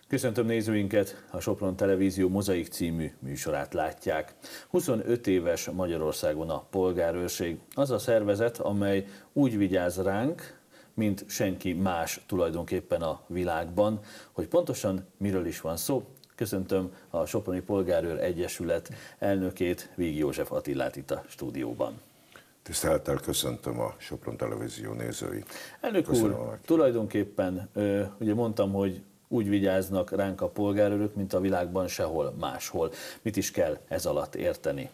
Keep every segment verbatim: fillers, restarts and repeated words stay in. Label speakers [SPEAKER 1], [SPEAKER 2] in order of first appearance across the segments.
[SPEAKER 1] Köszöntöm nézőinket, a Sopron Televízió Mozaik című műsorát látják. huszonöt éves Magyarországon a polgárőrség, az a szervezet, amely úgy vigyáz ránk, mint senki más tulajdonképpen a világban. Hogy pontosan miről is van szó, köszöntöm a Soproni Polgárőr Egyesület elnökét, Víg József Attilát itt a stúdióban.
[SPEAKER 2] Tisztelettel köszöntöm a Sopron Televízió nézőit.
[SPEAKER 1] Elnök úr, tulajdonképpen ugye mondtam, hogy úgy vigyáznak ránk a polgárőrök, mint a világban sehol máshol. Mit is kell ez alatt érteni?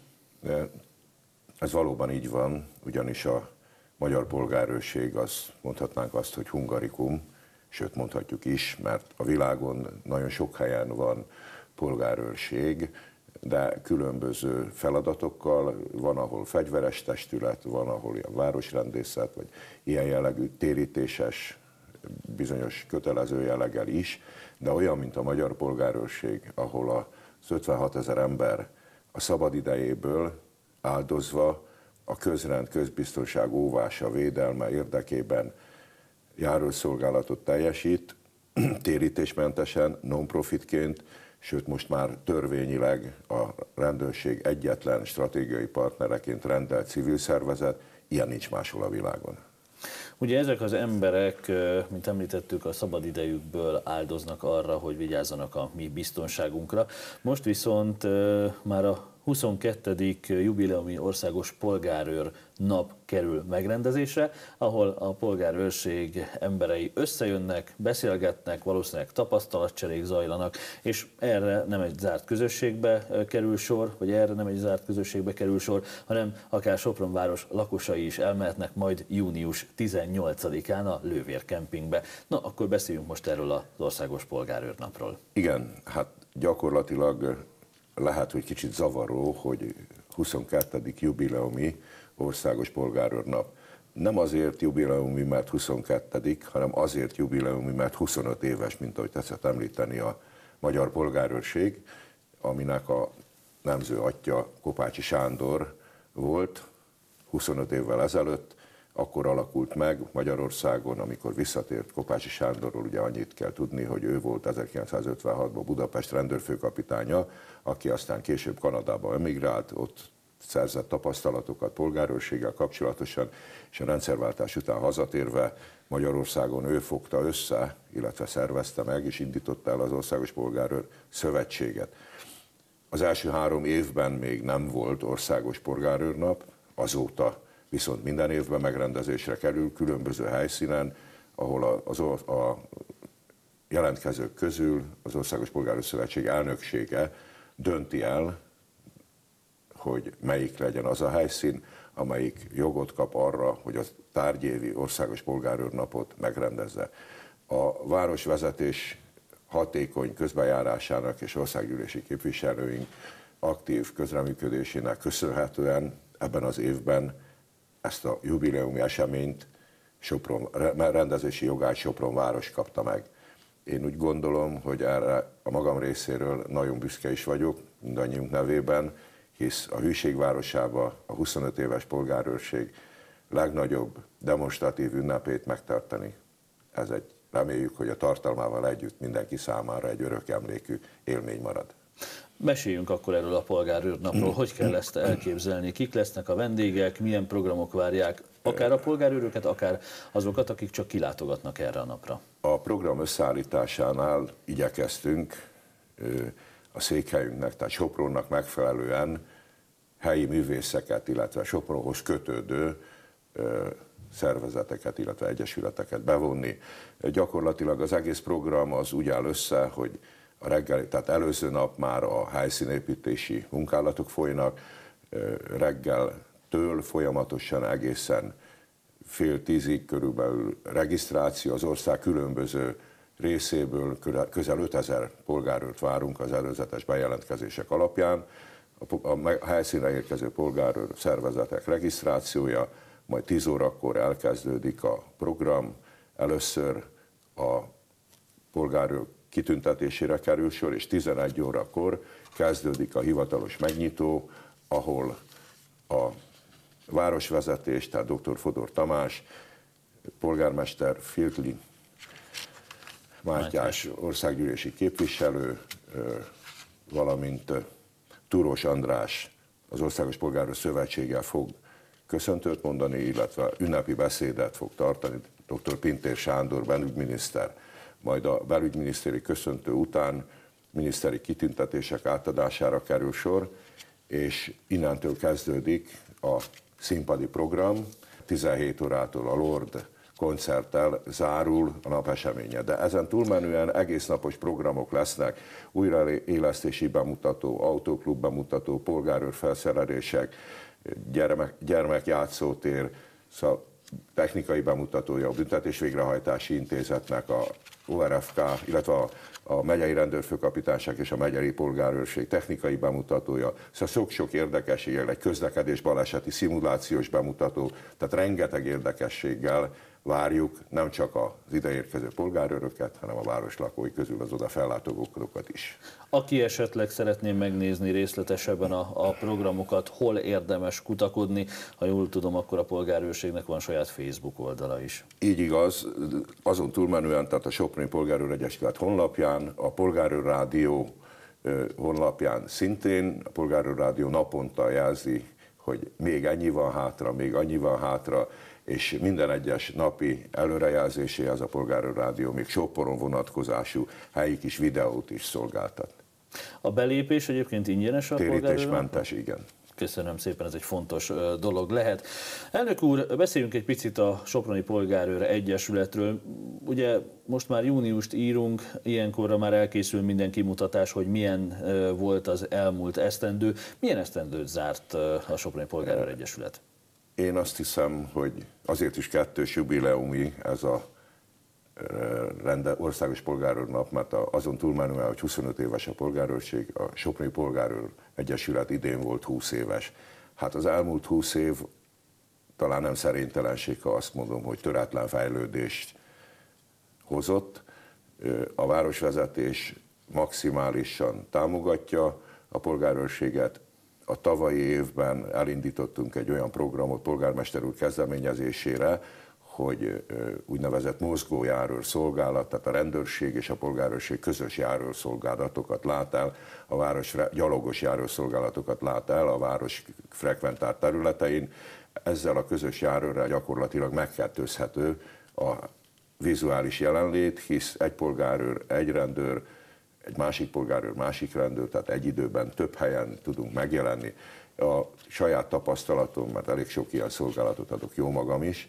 [SPEAKER 2] Ez valóban így van, ugyanis a magyar polgárőrség, az mondhatnánk azt, hogy hungarikum, sőt mondhatjuk is, mert a világon nagyon sok helyen van polgárőrség, de különböző feladatokkal, van, ahol fegyveres testület, van, ahol ilyen városrendészet, vagy ilyen jellegű térítéses, bizonyos kötelező jelleggel is, de olyan, mint a magyar polgárőrség, ahol az ötvenhat ezer ember a szabad idejéből áldozva a közrend, közbiztonság óvása, védelme érdekében járószolgálatot teljesít, térítésmentesen, non-profitként, sőt most már törvényileg a rendőrség egyetlen stratégiai partnereként rendelt civil szervezet, ilyen nincs máshol a világon.
[SPEAKER 1] Ugye ezek az emberek, mint említettük, a szabadidejükből áldoznak arra, hogy vigyázzanak a mi biztonságunkra. Most viszont már a huszonkettedik jubileumi országos polgárőr nap kerül megrendezésre, ahol a polgárőrség emberei összejönnek, beszélgetnek, valószínűleg tapasztalatcserék zajlanak, és erre nem egy zárt közösségbe kerül sor, vagy erre nem egy zárt közösségbe kerül sor, hanem akár Sopron város lakosai is elmehetnek majd június tizennyolcadikán a Lővér kempingbe. Na, akkor beszéljünk most erről az országos polgárőrnapról.
[SPEAKER 2] Igen, hát gyakorlatilag lehet, hogy kicsit zavaró, hogy huszonkettedik jubileumi országos polgárőrnap. Nem azért jubileumi, mert huszonkettedik, hanem azért jubileumi, mert huszonöt éves, mint ahogy tetszett említeni a magyar polgárőrség, aminek a nemző atya Kopácsi Sándor volt huszonöt évvel ezelőtt. Akkor alakult meg Magyarországon, amikor visszatért Kopácsi Sándorról, ugye annyit kell tudni, hogy ő volt ezerkilencszázötvenhatban Budapest rendőrfőkapitánya, aki aztán később Kanadába emigrált, ott szerzett tapasztalatokat polgárőrséggel kapcsolatosan, és a rendszerváltás után hazatérve Magyarországon ő fogta össze, illetve szervezte meg, és indította el az Országos Polgárőr Szövetséget. Az első három évben még nem volt országos polgárőrnap, azóta viszont minden évben megrendezésre kerül, különböző helyszínen, ahol az, a jelentkezők közül az Országos Polgárőr Szövetség elnöksége dönti el, hogy melyik legyen az a helyszín, amelyik jogot kap arra, hogy a tárgyévi Országos Polgárőrnapot megrendezze. A városvezetés hatékony közbenjárásának és országgyűlési képviselőink aktív közreműködésének köszönhetően ebben az évben ezt a jubileumi eseményt Sopron, rendezési jogát Sopron város kapta meg. Én úgy gondolom, hogy erre a magam részéről nagyon büszke is vagyok, mindannyiunk nevében, hisz a hűség városába a huszonöt éves polgárőrség legnagyobb demonstratív ünnepét megtartani. Ez egy, reméljük, hogy a tartalmával együtt mindenki számára egy örök emlékű élmény marad.
[SPEAKER 1] Meséljünk akkor erről a polgárőrnapról. Hogy kell ezt elképzelni? Kik lesznek a vendégek, milyen programok várják akár a polgárőröket, akár azokat, akik csak kilátogatnak erre a napra?
[SPEAKER 2] A program összeállításánál igyekeztünk a székhelyünknek, tehát Sopronnak megfelelően helyi művészeket, illetve Sopronhoz kötődő szervezeteket, illetve egyesületeket bevonni. Gyakorlatilag az egész program az úgy áll össze, hogy a reggel, tehát előző nap már a helyszínépítési munkálatok folynak, reggeltől folyamatosan egészen fél tízig körülbelül regisztráció, az ország különböző részéből közel ötezer polgárőrt várunk az előzetes bejelentkezések alapján. A helyszínre érkező polgárőr szervezetek regisztrációja, majd tíz órakor elkezdődik a program. Először a polgárőr kitüntetésére kerül sor, és tizenegy órakor kezdődik a hivatalos megnyitó, ahol a városvezetés, tehát dr. Fodor Tamás, polgármester Filtli Mátyás országgyűlési képviselő, valamint Túrós András, az Országos Polgárőr Szövetséggel fog köszöntőt mondani, illetve ünnepi beszédet fog tartani dr. Pintér Sándor belügyminiszter. Majd a belügyminiszteri köszöntő után miniszteri kitüntetések átadására kerül sor, és innentől kezdődik a színpadi program, tizenhét órától a Lord koncerttel zárul a nap eseménye. De ezen túlmenően egész napos programok lesznek, újraélesztési bemutató, autóklub bemutató, polgárőr felszerelések, gyermek, gyermekjátszótér, szóval technikai bemutatója a Büntetés Végrehajtási Intézetnek, a o er ef ká, illetve a, a megyei rendőrfőkapitányság és a megyei polgárőrség technikai bemutatója, szóval sok-sok érdekesség, egy közlekedés baleseti szimulációs bemutató, tehát rengeteg érdekességgel várjuk nem csak az ideérkező polgárőröket, hanem a város lakói közül az oda fellátogatókat is.
[SPEAKER 1] Aki esetleg szeretné megnézni részletesebben a, a programokat, hol érdemes kutakodni, ha jól tudom, akkor a polgárőrségnek van saját Facebook oldala is.
[SPEAKER 2] Így igaz, azon túlmenően, tehát a Soproni Polgárőr Egyesület honlapján, a Polgárőr Rádió honlapján szintén, a Polgárőr Rádió naponta jelzi, hogy még ennyi van hátra, még annyi van hátra, és minden egyes napi előrejelzéséhez a Polgárőr Rádió még sopporon vonatkozású helyi kis videót is szolgáltat.
[SPEAKER 1] A belépés egyébként ingyenes a polgárőrnek?
[SPEAKER 2] Térítésmentes, igen.
[SPEAKER 1] Köszönöm szépen, ez egy fontos dolog lehet. Elnök úr, beszéljünk egy picit a Soproni Polgárőr Egyesületről. Ugye most már júniust írunk, ilyenkorra már elkészül minden kimutatás, hogy milyen volt az elmúlt esztendő. Milyen esztendőt zárt a Soproni Polgárőr Egyesület?
[SPEAKER 2] Én azt hiszem, hogy azért is kettős jubileumi ez a rende, országos polgárőrnap, mert azon túlmenően, hogy huszonöt éves a polgárőrség, a Soproni Polgárőr Egyesület idén volt húsz éves. Hát az elmúlt húsz év talán nem szerénytelenség, ha azt mondom, hogy töretlen fejlődést hozott. A városvezetés maximálisan támogatja a polgárőrséget. A tavalyi évben elindítottunk egy olyan programot polgármester úr kezdeményezésére, hogy úgynevezett mozgójárőr szolgálat, tehát a rendőrség és a polgárőrség közös járőrszolgálatokat lát el, a város gyalogos járőrszolgálatokat lát el a város frekventált területein. Ezzel a közös járőrrel gyakorlatilag megkettőzhető a vizuális jelenlét, hisz egy polgárőr, egy rendőr, egy másik polgárőr, másik rendőr, tehát egy időben több helyen tudunk megjelenni. A saját tapasztalatom, mert elég sok ilyen szolgálatot adok jó magam is,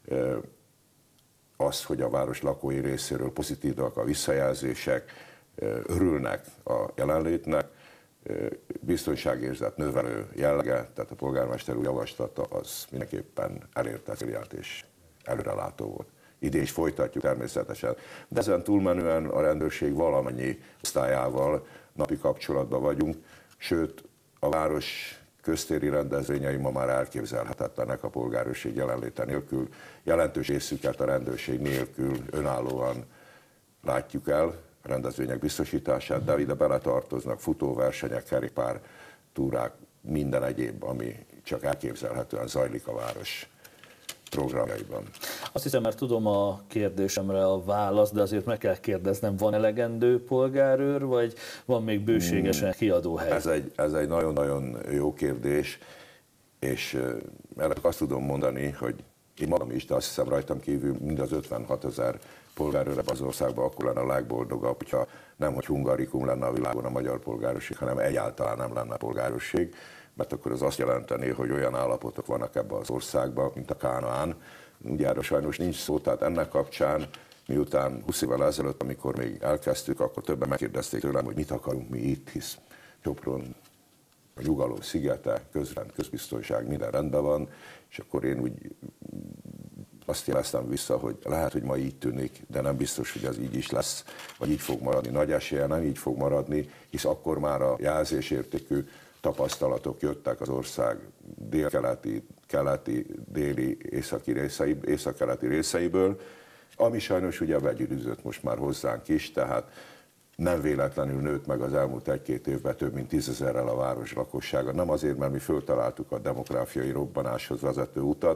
[SPEAKER 2] az, hogy a város lakói részéről pozitívak a visszajelzések, örülnek a jelenlétnek, biztonságérzet növelő jellege, tehát a polgármester úr javaslata az mindenképpen elérte célját és előrelátó volt. Idén is folytatjuk természetesen, de ezen túlmenően a rendőrség valamennyi osztályával napi kapcsolatban vagyunk, sőt a város köztéri rendezvényei ma már elképzelhetetlenek a polgárőrség jelenléte nélkül. Jelentős részüket a rendőrség nélkül önállóan látjuk el, a rendezvények biztosítását, de ide beletartoznak futóversenyek, kerékpár, túrák, minden egyéb, ami csak elképzelhetően zajlik a város programjaiban.
[SPEAKER 1] Azt hiszem, már tudom a kérdésemre a választ, de azért meg kell kérdeznem, van elegendő polgárőr, vagy van még bőségesen kiadóhely?
[SPEAKER 2] Ez egy, ez egy nagyon-nagyon jó kérdés, és erre azt tudom mondani, hogy én magam is, de azt hiszem rajtam kívül mind az ötvenhat ezer polgárőr az országban akkor lenne a legboldogabb, hogyha nem, hogy hungarikum lenne a világon a magyar polgárőrség, hanem egyáltalán nem lenne polgárőrség, mert akkor az azt jelenteni, hogy olyan állapotok vannak ebben az országban, mint a Kánaán. Ugye erről sajnos nincs szó, tehát ennek kapcsán, miután húsz évvel ezelőtt, amikor még elkezdtük, akkor többen megkérdezték tőlem, hogy mit akarunk mi itt, hisz Sopron, a nyugalom szigete, közrend, közbiztonság, minden rendben van, és akkor én úgy azt jeleztem vissza, hogy lehet, hogy ma így tűnik, de nem biztos, hogy ez így is lesz, vagy így fog maradni. Nagy esélye nem így fog maradni, hisz akkor már a jelzésértékű tapasztalatok jöttek az ország délkeleti, keleti, déli, északi részei, északkeleti részeiből, ami sajnos ugye begyűrűzött most már hozzánk is, tehát nem véletlenül nőtt meg az elmúlt egy-két évben több mint tízezerrel a város lakossága. Nem azért, mert mi föltaláltuk a demográfiai robbanáshoz vezető utat,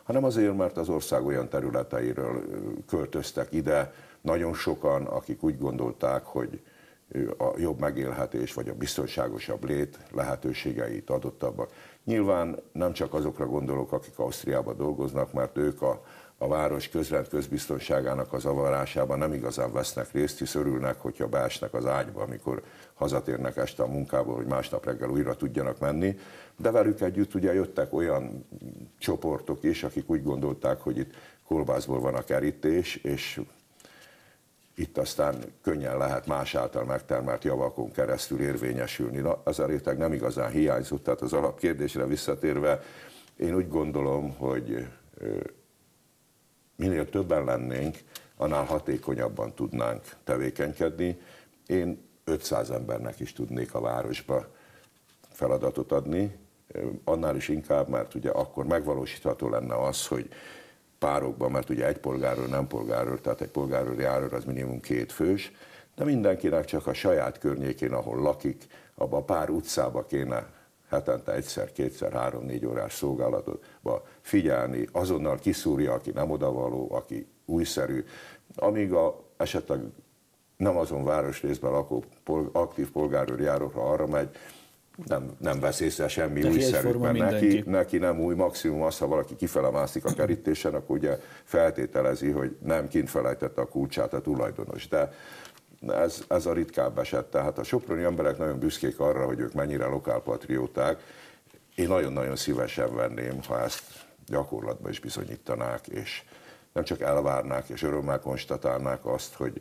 [SPEAKER 2] hanem azért, mert az ország olyan területeiről költöztek ide nagyon sokan, akik úgy gondolták, hogy a jobb megélhetés vagy a biztonságosabb lét lehetőségeit adottabbak. Nyilván nem csak azokra gondolok, akik Ausztriában dolgoznak, mert ők a, a város közrend közbiztonságának a zavarásában nem igazán vesznek részt, hisz örülnek, hogyha beesnek az ágyba, amikor hazatérnek este a munkából, hogy másnap reggel újra tudjanak menni. De velük együtt ugye jöttek olyan csoportok is, akik úgy gondolták, hogy itt kolbászból van a kerítés, és itt aztán könnyen lehet más által megtermelt javakon keresztül érvényesülni. Na, az a réteg nem igazán hiányzott, tehát az alapkérdésre visszatérve, én úgy gondolom, hogy minél többen lennénk, annál hatékonyabban tudnánk tevékenykedni. Én ötszáz embernek is tudnék a városba feladatot adni, annál is inkább, mert ugye akkor megvalósítható lenne az, hogy párokban, mert ugye egy polgárőr, nem polgárőr, tehát egy polgárőri járőr az minimum két fős, de mindenkinek csak a saját környékén, ahol lakik, abban a pár utcába kéne hetente egyszer, kétszer, három, négy órás szolgálatba figyelni, azonnal kiszúrja, aki nem odavaló, aki újszerű, amíg a, esetleg nem azon városrészben lakó polg- aktív polgárőri járókra arra megy, nem, nem vesz észre semmi
[SPEAKER 1] neki
[SPEAKER 2] újszerűt, mert neki, neki nem új, maximum az, ha valaki kifele mászik a kerítésen, akkor ugye feltételezi, hogy nem kint felejtette a kulcsát a tulajdonos. De ez, ez a ritkább eset. Tehát a soproni emberek nagyon büszkék arra, hogy ők mennyire lokálpatrióták. Én nagyon-nagyon szívesen venném, ha ezt gyakorlatban is bizonyítanák, és nem csak elvárnák, és örömmel konstatálnák azt, hogy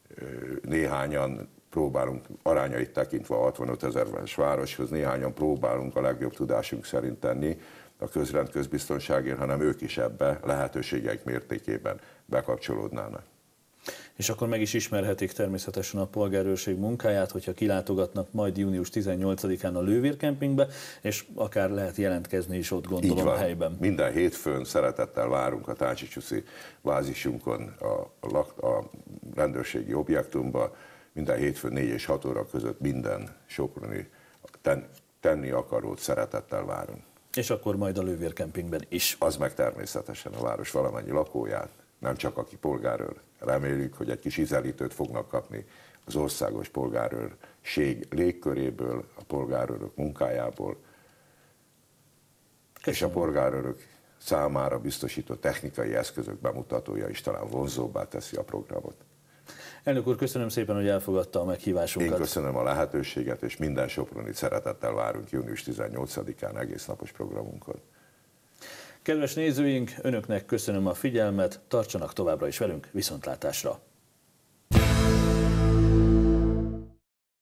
[SPEAKER 2] néhányan próbálunk, arányait tekintve a hatvanöt ezeres városhoz, néhányan próbálunk a legjobb tudásunk szerint tenni a közrend közbiztonságért, hanem ők is ebbe lehetőségeik mértékében bekapcsolódnának.
[SPEAKER 1] És akkor meg is ismerhetik természetesen a polgárőrség munkáját, hogyha kilátogatnak majd június tizennyolcadikán a Lővérkempingbe, és akár lehet jelentkezni is ott, gondolom, a helyben.
[SPEAKER 2] Minden hétfőn szeretettel várunk a Táncsicsúszi bázisunkon a, a, a rendőrségi objektumba, minden hétfőn négy és hat óra között minden soproni ten, tenni akarót szeretettel várunk.
[SPEAKER 1] És akkor majd a Lővérkempingben is.
[SPEAKER 2] Az meg természetesen a város valamennyi lakóját, nem csak aki polgárőr. Reméljük, hogy egy kis ízelítőt fognak kapni az országos polgárőrség légköréből, a polgárőrök munkájából, Köszönöm. És a polgárőrök számára biztosított technikai eszközök bemutatója is talán vonzóbbá teszi a programot.
[SPEAKER 1] Elnök úr, köszönöm szépen, hogy elfogadta a meghívásunkat.
[SPEAKER 2] Én köszönöm a lehetőséget, és minden sopronit szeretettel várunk június tizennyolcadikán egész napos programunkon.
[SPEAKER 1] Kedves nézőink, önöknek köszönöm a figyelmet, tartsanak továbbra is velünk, viszontlátásra!